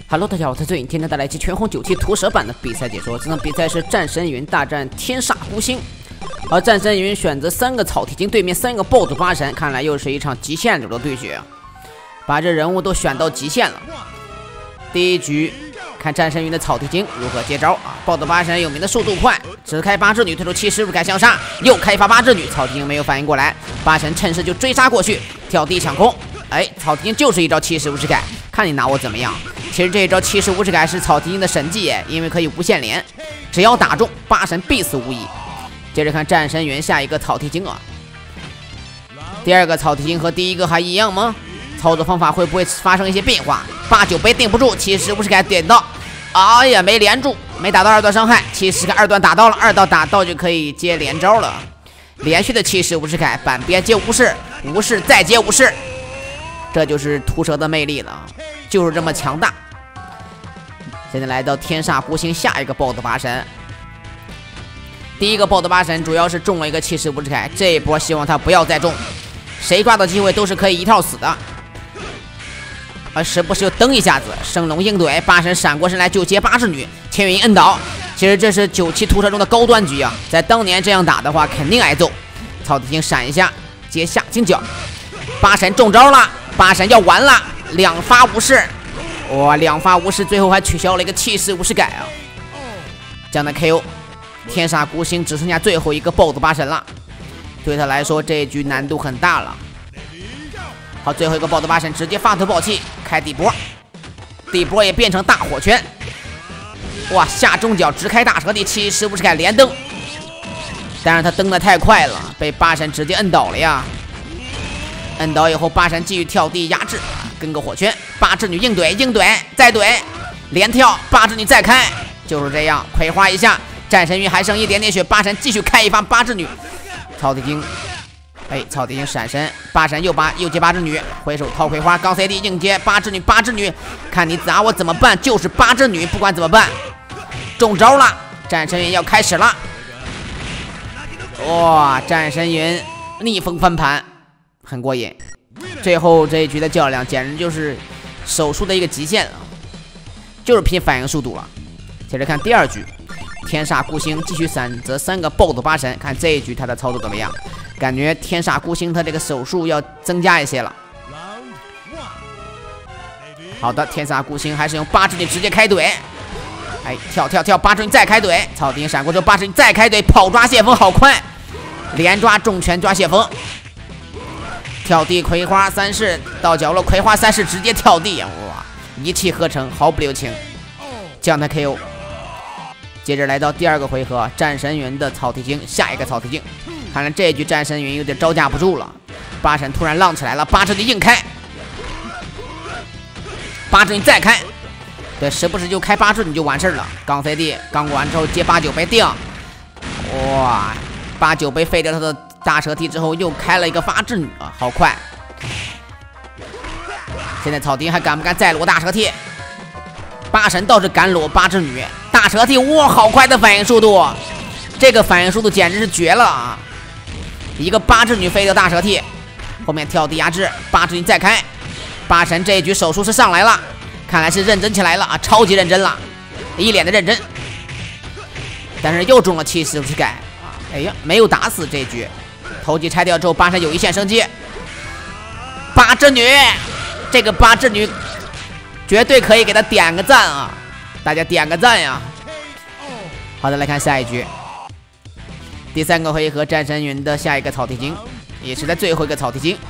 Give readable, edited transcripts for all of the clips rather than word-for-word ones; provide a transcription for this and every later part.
Hello， 大家好，我是最今天带来一期全红9期徒手版的比赛解说。这场比赛是战神云大战天煞孤星，而战神云选择3个草剃精对面3个爆肚八神，看来又是一场极限流的对决，把这人物都选到极限了。第一局，看战神云的草剃精如何接招啊！爆肚八神有名的速度快，只开八只女推出7十5改向上，又开发8只女，草剃精没有反应过来，八神趁势就追杀过去，跳地抢空。哎，草剃精就是一招7十50改，看你拿我怎么样。其实这一招7十50改是草剃精的神技耶，因为可以无限连，只要打中八神必死无疑。接着看战神云下一个草剃精啊，第二个草剃精和第一个还一样吗？操作方法会不会发生一些变化？8、9杯定不住，7十50改点到，哎呀没连住，没打到2段伤害，7十改2段打到了，2段打到就可以接连招了，连续的7十50改，板边接无视，无视再接无视。这就是屠蛇的魅力了，就是这么强大。现在来到天煞孤星下一个爆肚八神，第一个爆肚八神主要是中了一个7十50改，这一波希望他不要再中，谁抓到机会都是可以一套死的。而时不时又蹬一下子，升龙应怼，八神闪过身来就接8只女，天云摁倒。其实这是9期屠蛇中的高端局啊，在当年这样打的话肯定挨揍。草剃精闪一下接下金角，八神中招了。八神要完了，2发无视，哇，2发无视，最后还取消了一个7十50改啊！这样的 KO， 天煞孤星只剩下最后一个爆肚八神了，对他来说这一局难度很大了。好，最后一个爆肚八神直接发头爆气，开地波，地波也变成大火圈，哇，下中角直开大蛇地7十50改连蹬，但是他蹬得太快了，被八神直接摁倒了呀。摁倒以后，八神继续跳地压制，跟个火圈，8只女硬怼，硬怼再怼，连跳8只女再开，就是这样，葵花一下，战神云还剩一点点血，八神继续开一发8只女，草剃精，哎，草剃精闪身，八神又接8只女，回手掏葵花，刚 CD 硬接8只女，8只女，看你砸我怎么办，就是8只女，不管怎么办，中招了，战神云要开始了，哇，战神云逆风翻盘。很过瘾，最后这一局的较量简直就是手术的一个极限了，就是拼反应速度了。接着看第2局，天煞孤星继续选择3个爆肚八神，看这一局他的操作怎么样？感觉天煞孤星他这个手术要增加一些了。好的，天煞孤星还是用8只女直接开怼，哎，跳8只女再开怼，草剃精闪过之后8只女再开怼，跑抓谢风好快，连抓重拳抓谢风。跳地葵花3式到角落，葵花3式直接跳地，哇，一气呵成，毫不留情，将他 KO。接着来到第2个回合，战神云的草剃精下一个草剃精，看来这一局战神云有点招架不住了，八神突然浪起来了，8只女硬开，8只女再开，对，时不时就开8只女就完事了。刚 CD 刚过完之后接8、9杯定，哇，8、9杯废掉他的大蛇踢之后又开了一个8只女啊，好快！现在草剃精还敢不敢再裸大蛇踢？八神倒是敢裸8只女，大蛇踢，哇，好快的反应速度，这个反应速度简直是绝了啊！一个8只女废掉大蛇踢，后面跳地压制，8只女再开，八神这一局手术是上来了，看来是认真起来了啊，超级认真了，一脸的认真，但是又中了7十50改，哎呀，没有打死这一局。头级拆掉之后，八神有一线生机。8只女，这个8只女绝对可以给他点个赞啊！大家点个赞呀！好的，来看下一局。第3个回合，战神云的下一个草剃精，也是在最后一个草剃精，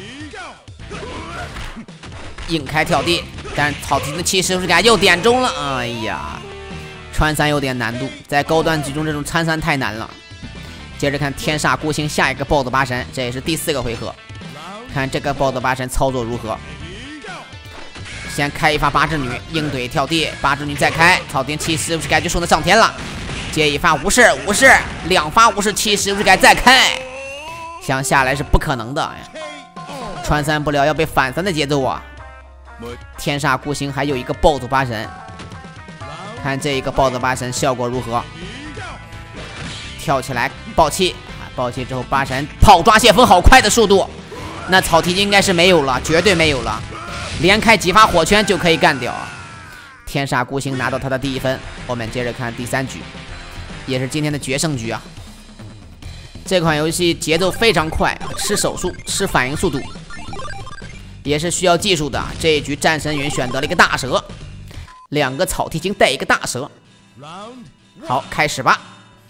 硬开跳地，但是草剃精的7十50改又点中了。哎呀，穿3有点难度，在高端局中这种参3太难了。接着看天煞孤星下一个爆肚八神，这也是第4个回合，看这个爆肚八神操作如何。先开一发8只女，硬怼跳地，8只女再开，草剃精7十50改就送他上天了，接一发无视，2发无视7十50改再开，想下来是不可能的呀，穿3不了要被反3的节奏啊。天煞孤星还有一个爆肚八神，看这一个爆肚八神效果如何。跳起来爆气，爆气之后八神跑抓谢风，好快的速度，那草剃精应该是没有了，绝对没有了，连开几发火圈就可以干掉。 天煞孤星拿到他的第1分。我们接着看第3局，也是今天的决胜局啊。这款游戏节奏非常快，吃手速，吃反应速度，也是需要技术的。这一局战神云选择了一个大蛇，2个草剃精带一个大蛇。好，开始吧。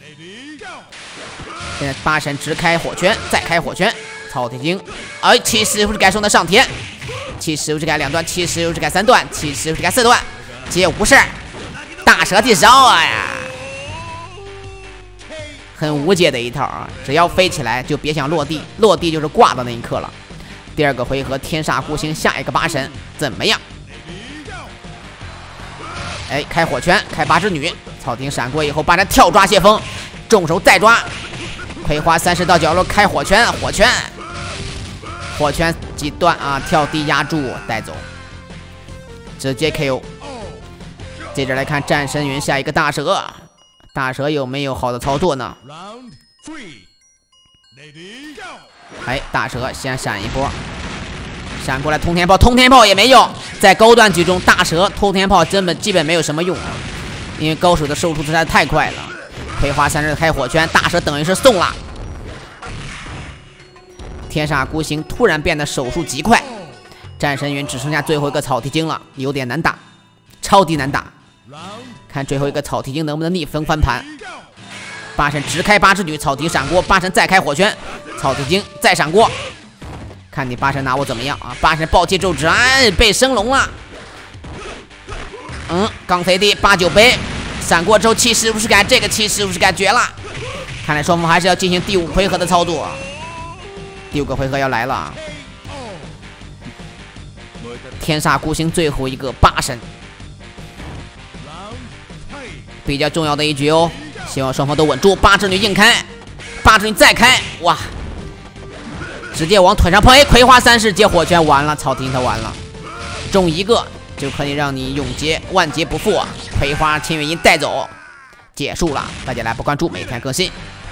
现在八神直开火圈，再开火圈，草剃精，哎，起势不是该送的上天，起势不是该2段，起势不是该3段，起势不是该4段，接无事，大蛇地烧啊呀！很无解的一套啊！只要飞起来就别想落地，落地就是挂的那一刻了。第2个回合天煞孤星，下一个八神怎么样？哎，开火圈，开8只女，草丁闪过以后，八神跳抓泄风，重手再抓，葵花30到角落开火圈，火圈几段啊，跳地压住带走，直接 KO。接着来看战神云下一个大蛇。大蛇有没有好的操作呢？哎，大蛇先闪一波，闪过来通天炮，通天炮也没用。在高段局中，大蛇通天炮基本没有什么用，因为高手的售出实在太快了。葵花30开火圈，大蛇等于是送了。天煞孤星突然变得手速极快，战神云只剩下最后一个草剃精了，有点难打，超级难打。看最后一个草剃精能不能逆风翻盘。八神直开8只女，草剃闪过，八神再开火圈，草剃精再闪过。看你八神拿我怎么样啊！八神暴气咒指，哎，被升龙了。刚飞地8、9杯，闪过之后气势不是感，这个气势不是感绝了。看来双方还是要进行第5回合的操作。第5个回合要来了。天煞孤星最后一个八神。比较重要的一局哦，希望双方都稳住。8只女硬开，8只女再开，哇！直接往腿上碰，葵花30接火圈，完了，草剃他完了，中1个就可以让你永劫万劫不复，葵花千月音带走，结束了。大家来不关注，每天更新。